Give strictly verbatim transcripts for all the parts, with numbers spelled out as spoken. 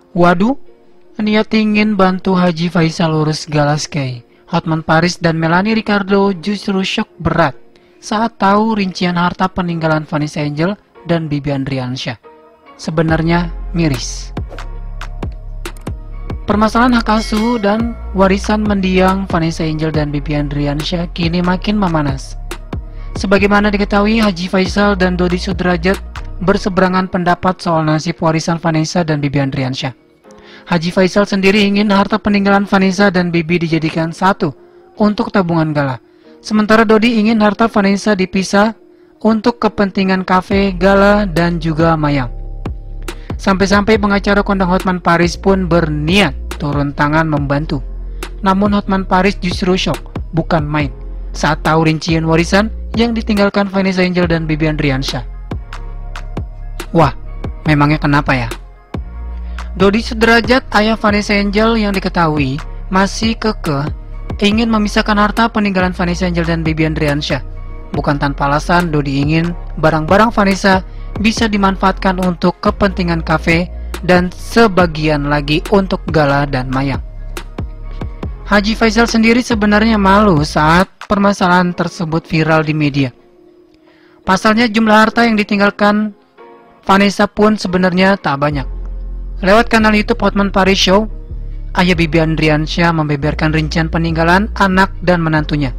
Waduh, niat ingin bantu Haji Faisal urus Galaskai. Hotman Paris dan Melanie Ricardo justru syok berat saat tahu rincian harta peninggalan Vanessa Angel dan Bibi Andriansyah. Sebenarnya miris. Permasalahan hak asuh dan warisan mendiang Vanessa Angel dan Bibi Andriansyah kini makin memanas. Sebagaimana diketahui, Haji Faisal dan Dodi Sudrajat berseberangan pendapat soal nasib warisan Vanessa dan Bibi Andriansyah. Haji Faisal sendiri ingin harta peninggalan Vanessa dan Bibi dijadikan satu untuk tabungan gala. Sementara Dodi ingin harta Vanessa dipisah untuk kepentingan kafe, gala, dan juga mayang. Sampai-sampai pengacara kondang Hotman Paris pun berniat turun tangan membantu. Namun Hotman Paris justru syok, bukan main, saat tahu rincian warisan yang ditinggalkan Vanessa Angel dan Bibi Andriansyah. Wah, memangnya kenapa ya? Dodi Sudrajat, ayah Vanessa Angel yang diketahui masih kekeh ingin memisahkan harta peninggalan Vanessa Angel dan Bibi Andriansyah. Bukan tanpa alasan, Dodi ingin barang-barang Vanessa bisa dimanfaatkan untuk kepentingan kafe dan sebagian lagi untuk gala dan mayang. Haji Faisal sendiri sebenarnya malu saat permasalahan tersebut viral di media. Pasalnya jumlah harta yang ditinggalkan Vanessa pun sebenarnya tak banyak. Lewat kanal YouTube Hotman Paris Show, ayah Bibi Andriansyah membeberkan rincian peninggalan anak dan menantunya.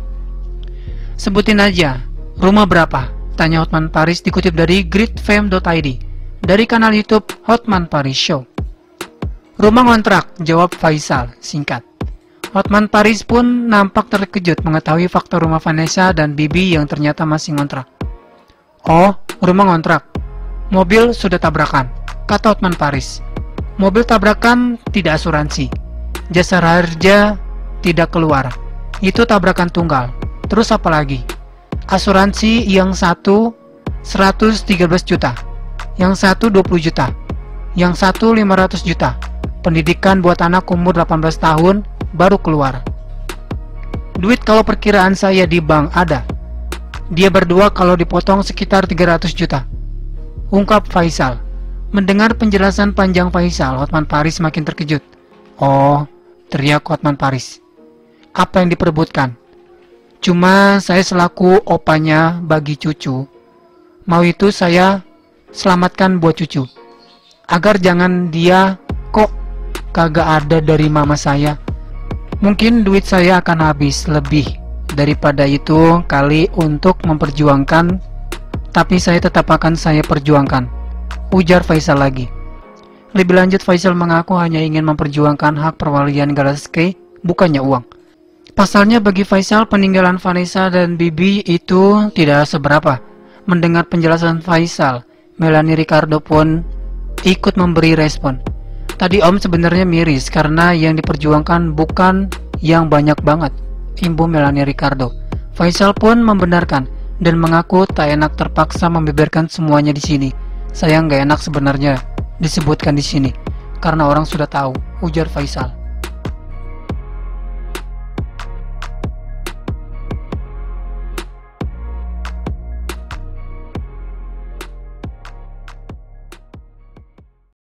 Sebutin aja, rumah berapa? Tanya Hotman Paris dikutip dari gridfam dot i d dari kanal YouTube Hotman Paris Show. Rumah ngontrak, jawab Faisal, singkat. Hotman Paris pun nampak terkejut mengetahui fakta rumah Vanessa dan Bibi yang ternyata masih ngontrak. Oh, rumah ngontrak. Mobil sudah tabrakan, kata Hotman Paris. Mobil tabrakan tidak asuransi. Jasa harja tidak keluar. Itu tabrakan tunggal. Terus apa lagi? Asuransi yang satu seratus tiga belas juta, yang satu dua puluh juta, yang satu lima ratus juta. Pendidikan buat anak umur delapan belas tahun baru keluar. Duit kalau perkiraan saya di bank ada. Dia berdua kalau dipotong sekitar tiga ratus juta. Ungkap Faisal. Mendengar penjelasan panjang Faisal, Hotman Paris makin terkejut. Oh, teriak Hotman Paris. Apa yang diperebutkan? Cuma saya selaku opanya bagi cucu. Mau itu saya selamatkan buat cucu. Agar jangan dia kok kagak ada dari mama saya. Mungkin duit saya akan habis lebih daripada itu kali untuk memperjuangkan. Tapi saya tetap akan saya perjuangkan, ujar Faisal lagi. Lebih lanjut, Faisal mengaku hanya ingin memperjuangkan hak perwalian Galaskai, bukannya uang. Pasalnya bagi Faisal, peninggalan Vanessa dan Bibi itu tidak seberapa. Mendengar penjelasan Faisal, Melanie Ricardo pun ikut memberi respon. Tadi Om sebenarnya miris karena yang diperjuangkan bukan yang banyak banget, imbu Melanie Ricardo. Faisal pun membenarkan dan mengaku tak enak terpaksa membeberkan semuanya di sini. Saya nggak enak sebenarnya disebutkan di sini karena orang sudah tahu, ujar Faisal.